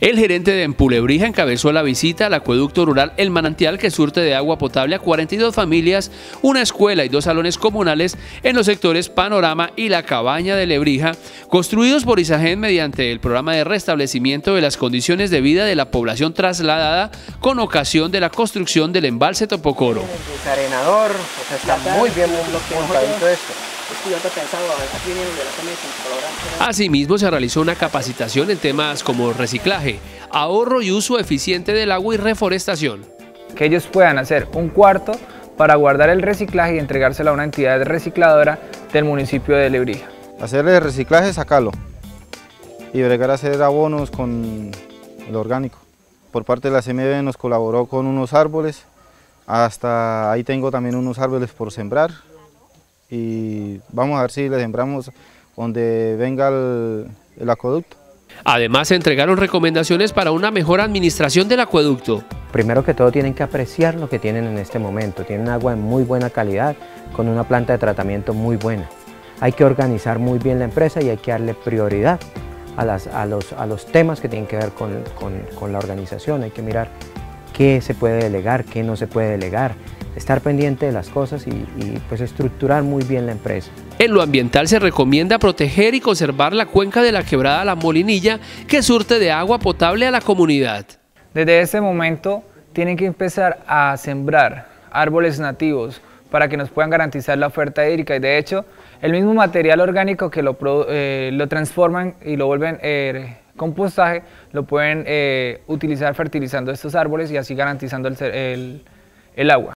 El gerente de Empulebrija encabezó la visita al acueducto rural El Manantial, que surte de agua potable a 42 familias, una escuela y 2 salones comunales en los sectores Panorama y La Cabaña de Lebrija, construidos por Isagen mediante el programa de restablecimiento de las condiciones de vida de la población trasladada con ocasión de la construcción del embalse Topocoro. Arenador, o sea, está muy bien montadito esto. Asimismo, se realizó una capacitación en temas como reciclaje, ahorro y uso eficiente del agua y reforestación. Que ellos puedan hacer un cuarto para guardar el reciclaje y entregárselo a una entidad recicladora del municipio de Lebrija. Hacer el reciclaje, sacarlo y bregar a hacer abonos con lo orgánico. Por parte de la CMB nos colaboró con unos árboles, hasta ahí tengo también unos árboles por sembrar. Y vamos a ver si le sembramos donde venga el acueducto. Además, se entregaron recomendaciones para una mejor administración del acueducto. Primero que todo tienen que apreciar lo que tienen en este momento. Tienen agua de muy buena calidad, con una planta de tratamiento muy buena. Hay que organizar muy bien la empresa y hay que darle prioridad a los temas que tienen que ver con la organización. Hay que mirar qué se puede delegar, qué no se puede delegar, estar pendiente de las cosas y pues estructurar muy bien la empresa. En lo ambiental se recomienda proteger y conservar la cuenca de la quebrada La Molinilla, que surte de agua potable a la comunidad. Desde ese momento tienen que empezar a sembrar árboles nativos para que nos puedan garantizar la oferta hídrica, y de hecho el mismo material orgánico que lo transforman y lo vuelven compostaje, lo pueden utilizar fertilizando estos árboles y así garantizando el agua.